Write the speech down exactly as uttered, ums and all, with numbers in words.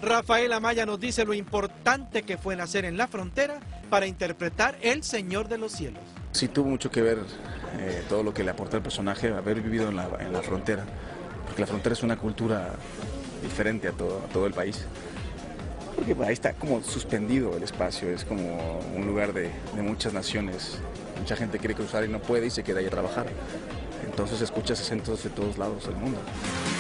Rafael Amaya nos dice lo importante que fue nacer en la frontera para interpretar El Señor de los Cielos. Sí tuvo mucho que ver eh, todo lo que le aportó el personaje, haber vivido en la, en la frontera, porque la frontera es una cultura diferente a todo, a todo el país. Porque ahí está como suspendido el espacio, es como un lugar de, de muchas naciones. Mucha gente quiere cruzar y no puede y se queda ahí a trabajar. Entonces escuchas acentos de todos lados del mundo.